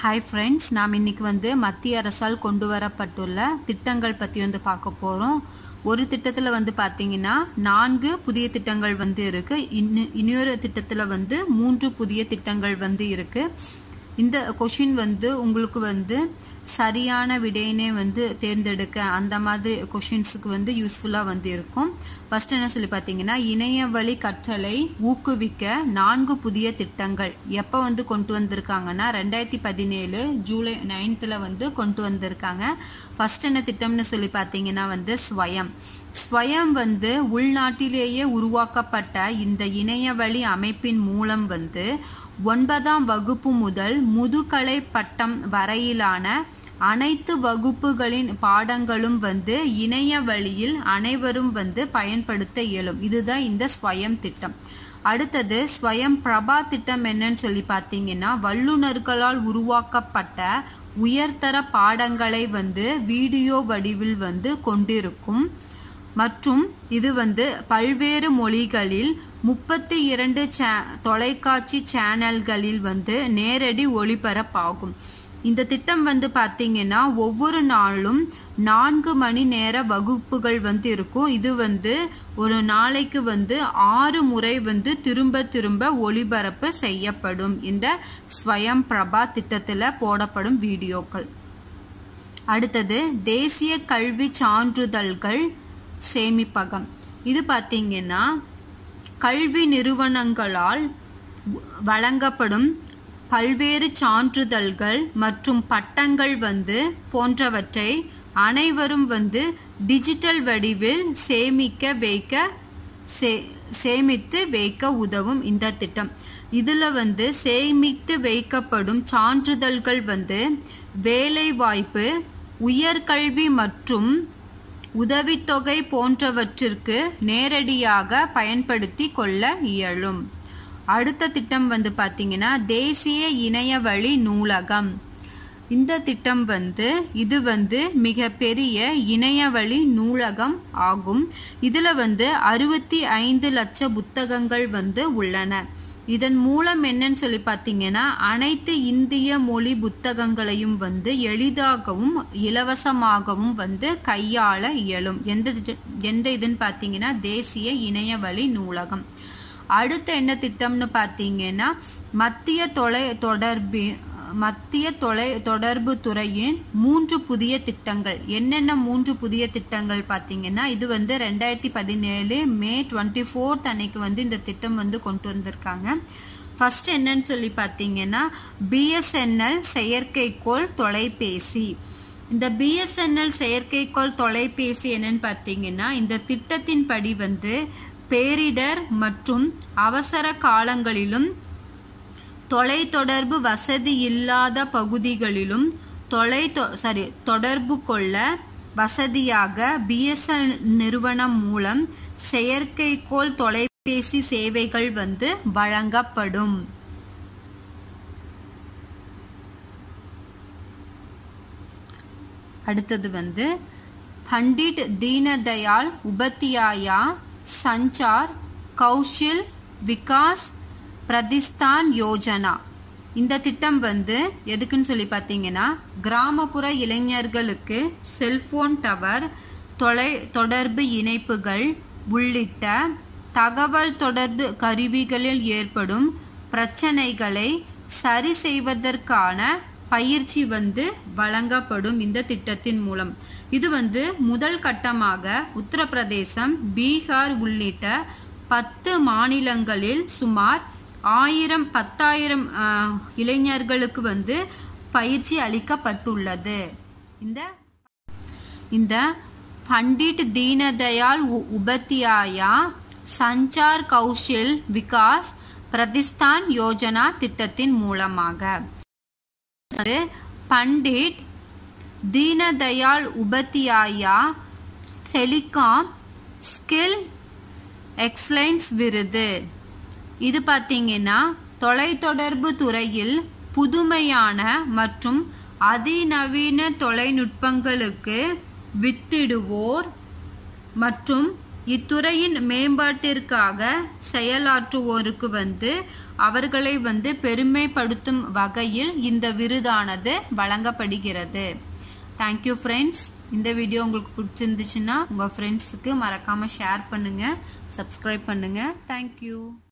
Hi friends नाम इन्नैक्कु வந்து மத்திய அரசால் கொண்டு வரப்பட்டுள்ள திட்டங்கள் பத்தி வந்து பார்க்க போறோம். ஒரு திட்டத்துல வந்து பாத்தீங்கன்னா 4 புதிய திட்டங்கள் வந்து இருக்கு. இன்னொரு திட்டத்துல வந்து 3 புதிய திட்டங்கள் வந்து இருக்கு. இந்த क्वेश्चन வந்து உங்களுக்கு வந்து சரியான விடையினை வந்து தேர்ந்தெடுக்க அந்த மாதிரி क्वेश्चंसக்கு வந்து யூஸ்ஃபுல்லா வந்து இருக்கும். ஃபர்ஸ்ட் என்ன சொல்லி பாத்தீங்கன்னா இணைய வழி கற்றலை ஊக்குவிக்க 4 புதிய திட்டங்கள் எப்ப வந்து கொண்டு வந்திருக்காங்கன்னா 2017 ஜூலை 9th வந்து கொண்டு வந்திருக்காங்க. ஃபர்ஸ்ட் என்ன திட்டம்னு சொல்லி பாத்தீங்கன்னா வந்து ஸ்வயம் வந்து உள்நாட்டிலேயே உருவாக்கப்பட்ட இந்த இணைய வழி அமைப்பின் மூலம் வந்து 9ஆம் வகுப்பு முதல் முதுகலை பட்டம் வரையிலான அனைத்து வகுப்புகளின் பாடங்களும் வந்து இணைய வழியில் அனைவரும் வந்து பயன்படுத்த இயலும். இதுதான் இந்த ஸ்வயம் திட்டம். அடுத்தது ஸ்வயம் பிரபா திட்டம் என்னன்னு சொல்லி பாத்தீங்கன்னா வல்லுநர்களால் உருவாக்கப்பட்ட உயர்தர பாடங்களை வந்து வீடியோ வடிவில் வந்து கொண்டிருக்கும் மற்றும் இது வந்து பல்வேறு மொழிகளில் 32 தொலைக்காட்சி சேனல்களில் வந்து நேரடி ஒளிபரப்பாகும். இந்த திட்டம் வந்து பாத்தீங்கன்னா ஒவ்வொரு நாளும் 4 மணி நேர வகுப்புகள் வந்து இருக்கும். இது வந்து ஒரு நாளைக்கு வந்து 6 முறை வந்து திரும்ப ஒளிபரப்பு செய்யப்படும். இந்த ஸ்வயம் பிரபா திட்டத்துல போடப்படும் வீடியோக்கள். அடுத்தது தேசிய கல்வி சான்றிதழ்கள் சேமிப்பகம். இது பாத்தீங்கன்னா கல்வி நிறுவனங்களால் வழங்கப்படும் பல்வேறு சான்றிதழ்கள் மற்றும் பட்டங்கள் வந்து போன்றவற்றை அனைவரும் வந்து டிஜிட்டல் வடிவில் சேமித்து வைக்க உதவும் இந்த திட்டம். இதுல வந்து சேமித்து வைக்கப்படும் சான்றிதழ்கள் வந்து வேலைவாய்ப்பு, உயர்கல்வி மற்றும் உதவித்தொகை போன்றவற்றிற்கு நேரடியாக பயன்படுத்தி கொள்ள இயலும். அடுத்த திட்டம் வந்து பாத்தீங்கன்னா தேசிய இணைய வழி நூலகம். இந்த திட்டம் வந்து இது வந்து மிகப்பெரிய இணைய வழி நூலகம் ஆகும். இதுல வந்து 65 லட்சம் புத்தகங்கள் வந்து உள்ளன. இதன் மூலம் என்னன்னு சொல்லி பாத்தீங்கன்னா அனைத்து இந்திய மொழி புத்தகங்களையும் வந்து எளிதாகவும் இலவசமாகவும் வந்து கையாள இயலும். எந்த இதுன்னு பாத்தீங்கன்னா தேசிய இணைய வழி நூலகம். அடுத்த என்ன திட்டம்னு பாத்தீங்கன்னா மத்திய தொலைத்தொடர்பு துறையின் 3 புதிய திட்டங்கள். என்னென்ன 3 புதிய திட்டங்கள் பாத்தீங்கன்னா இது வந்து 2017 மே 24 அன்னைக்கு வந்து இந்த திட்டம் வந்து கொண்டு வந்திருக்காங்க. ஃபர்ஸ்ட் என்னன்னு சொல்லி பாத்தீங்கன்னா BSNL செயற்கைக்கோள் தொலைபேசி. இந்த BSNL செயற்கைக்கோள் தொலைபேசி என்னன்னு பாத்தீங்கன்னா இந்த திட்டத்தின் படி வந்து பேரிடர் மற்றும் அவசர காலங்களிலும் தொலைத்தொடர்பு வசதி இல்லாத பகுதிகளிலும் தொடர்பு கொள்ள வசதியாக BSNL நிறுவனம் மூலம் செயற்கைக்கோள் தொலைபேசி சேவைகள் வந்து வழங்கப்படும். அடுத்தது வந்து பண்டிட் தீனதயாள் உபாத்யாயா சஞ்சார் கௌஷல் விகாஸ் பிரதிஸ்தான் யோஜனா. இந்த திட்டம் வந்து எதுக்குன்னு சொல்லி பாத்தீங்கன்னா கிராமப்புற இளைஞர்களுக்கு செல்போன் டவர், தொடர்பு இணைப்புகள் உள்ளிட்ட தகவல் தொடர்பு கருவிகளில் ஏற்படும் பிரச்சனைகளை சரி செய்வதற்கான பயிற்சி வந்து வழங்கப்படும் இந்த திட்டத்தின் மூலம். இது வந்து முதல் கட்டமாக உத்தரப்பிரதேசம், பீகார் உள்ளிட்ட 10 மாநிலங்களில் சுமார் 10,000 இளைஞர்களுக்கு வந்து பயிற்சி அளிக்கப்பட்டுள்ளது. இந்த பண்டிட் தீனதயாள் உபாத்யாயா சஞ்சார் கௌஷல் விகாஸ் பிரதிஸ்தான் யோஜனா திட்டத்தின் மூலமாக Pandit Deendayal Upadhyaya telecom skill excellence விருது. இது பாத்தீங்கன்னா தொலைத்தொடர்பு துறையில் புதுமையான மற்றும் அதிநவீன தொலைநுட்பங்களுக்கு வித்திடுவோர் மற்றும் இத்துறையின் மேம்பாட்டிற்காக செயலாற்றுவோருக்கு வந்து அவர்களை வந்து பெருமைப்படுத்தும் வகையில் இந்த விருதானது வழங்கப்படுகிறது. Thank you friends. இந்த வீடியோ உங்களுக்கு பிடிச்சிருந்துச்சுன்னா உங்கள் ஃப்ரெண்ட்ஸுக்கு மறக்காமல் ஷேர் பண்ணுங்கள், சப்ஸ்கிரைப் பண்ணுங்கள். தேங்க்யூ.